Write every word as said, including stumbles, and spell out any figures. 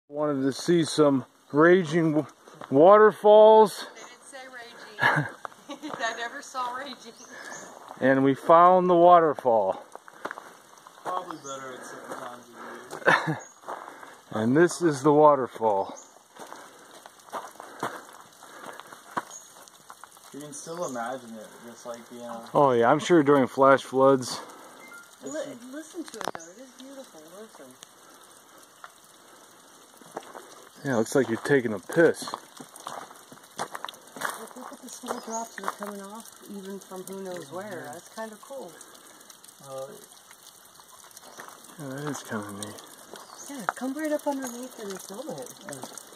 Wanted to see some raging waterfalls. They didn't say raging. I never saw raging. And we found the waterfall. Probably better at certain times of the year. And this is the waterfall. You can still imagine it, just like, you know. Oh yeah, I'm sure during flash floods. Li listen to it though, it is beautiful, listen. Yeah, it looks like you're taking a piss. Look, look at the small drops that are coming off, even from who knows where. That's kind of cool. Uh, Yeah, that is kind of neat. Yeah, come right up underneath and film it.